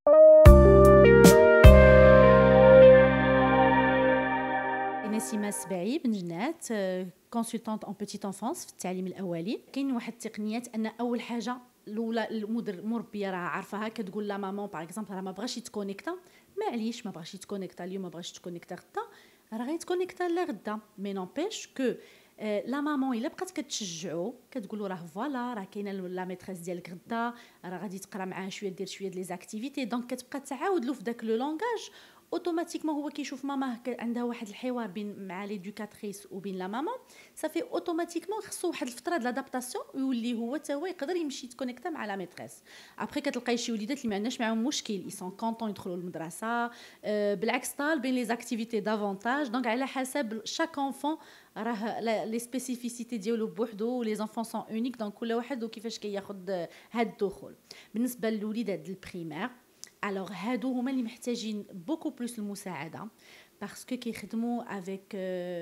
نسيمة السباعي بن جنات، كونسلتانت اون بيتيت انفانس في التعليم الاولي. كاين واحد التقنيات ان اول حاجه الاولى المربيه راه عارفاها، كتقول لا مامون باغ اكزومبل راه ما بغاش يتكونيكتا، معليش ما بغاش يتكونيكتا اليوم، ما بغاش يتكونيكتا غدا، راه غيتكونيكتا لا غدا. مي نوبيش كو لا مامون الا بقات كتشجعو كتقولوا راه فوالا راه كاينه لا ميتريس ديالك غدا، راه غادي تقرا معاه شويه، دير شويه لي زاكتيفيتي، دونك كتبقى تعاود له في داك لو لونغاج. اوتوماتيكمون هو كيشوف ماماه عندها واحد الحوار بين مع ليدوكاتريس وبين لا ماما، صافي اوتوماتيكمون خصو واحد الفتره د لادابتاسيون يولي هو تا هو يقدر يمشي يتكونيكتا مع لا ميتريس. ابري كتلقاي شي وليدات اللي ما عندناش معاهم مشكل، اي سون كونطون يدخلوا للمدرسه، بالعكس طالبين لي زاكتيفيتي دافونتاج. دونك على حسب شاك اونفون راه لي سبيسيفيسيتي ديالو بوحدو، لي زونفون سون اونيك، دونك كل واحد وكيفاش كياخذ هاد الدخول. بالنسبه للوليدات البريمير، الوغ هادو هما اللي محتاجين بوكو بلوس المساعده، باسكو كيخدموا افيك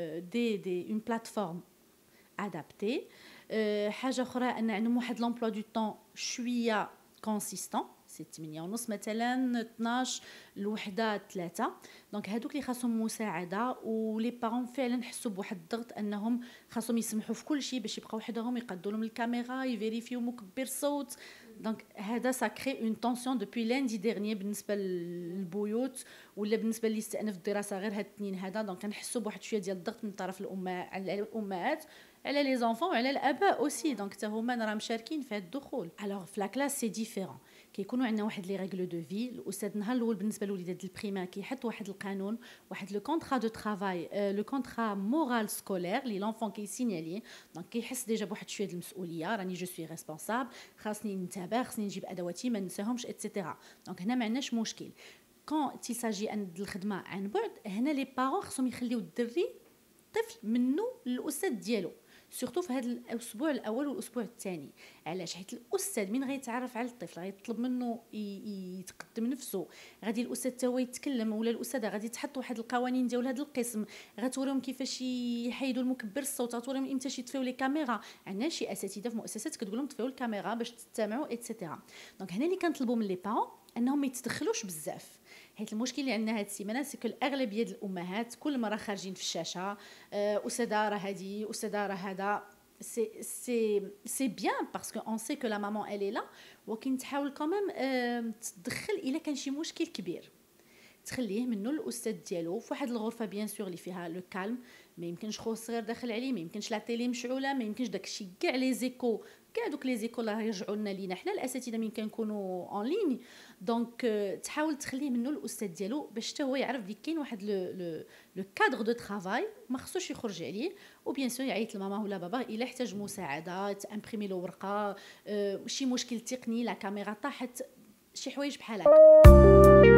دي اون بلاتفورم ادابتي. حاجه اخرى ان عندهم واحد لومبلوا دو طون شويه كونسيستون، سي 8 ونص مثلا، 12 الوحده 3. دونك هادوك اللي خاصهم مساعده، ولي بارون فعلا حسوا بواحد الضغط انهم خاصهم يسمحوا في كل شيء باش يبقاو وحدهم، يقادوا لهم الكاميرا، يفيريفيو مكبر الصوت. دونك هذا سا كري اون طونسيون دوبوي لاندي ديرني بالنسبه للبيوت، ولا بالنسبه اللي استأنف الدراسه غير هاد الاثنين هذا. دونك كنحسوا بواحد شويه ديال الضغط من طرف الامهات على لي زونفون وعلى الاباء اوسي، دونك حتى هما راه مشاركين في هذا الدخول. الوغ في لا كلاس سي ديفيرون، كيكونوا عندنا واحد لي ريغلو دو في. الاستاذ النهار الاول بالنسبه للوليدات البريمير كيحط واحد القانون، واحد لو كونطرا دو ترافاي، لو كونطرا مورال سكولير لي لونفون كيسينيالي. دونك كيحس ديجا بواحد شويه المسؤوليه، راني جو سوي ريسبونسابل، خاصني نتابع، خاصني نجيب ادواتي ما ننساهمش اتسيتيرا. دونك هنا ما عندناش مشكل. كون تيساجي ان الخدمه عن بعد، هنا لي بارون خصهم يخليو الدري الطفل منه للاستاذ ديالو، سورتو في هذا الاسبوع الاول والاسبوع الثاني. علاش؟ حيت الاستاذ من غيتعرف على الطفل غيطلب منه يتقدم نفسه، غادي الاستاذ تا هو يتكلم، ولا الاستاذه غادي تحط واحد القوانين ديال هذا القسم، غتوريهم كيفاش يحيدوا المكبر الصوت، غتوريهم امتى يطفيو لي كاميرا. عندنا شي اساتذه في مؤسسات كتقول لهم طفيو الكاميرا باش تستمعوا اتسيتيرا. دونك هنا اللي كنطلبوا من لي بارون انهم ما يتدخلوش بزاف، حيت المشكل اللي عندنا هاد السيمانه سكو الاغلبيه ديال الامهات كل مره خارجين في الشاشه، استاذه راه هادي، استاذه راه هذا. سي بيان باسكو اون سي كو لا مامون الي لا، ولكن تحاول كوميم تدخل الا كان شي مشكل كبير، تخليه منه الاستاذ ديالو في واحد الغرفه بيان سور اللي فيها لو كالم. ما يمكنش خو صغير داخل عليه، ما يمكنش لا تيلي مشعوله، ما يمكنش داكشي كاع لي زيكو، كاع دوك لي زيكو راه يرجعوا لنا لينا حنا الاساتذه من كنكونوا اون لين. دونك تحاول تخليه منه الاستاذ ديالو باش حتى هو يعرف بلي كاين واحد لو كادر دو ترافاي ما خصوش يخرج عليه. وبيان سور يعيط لماما ولا بابا الا احتاج مساعده، تامبريمي له ورقه، شي مشكل تقني، لا كاميرا طاحت، شي حوايج بحال هكا.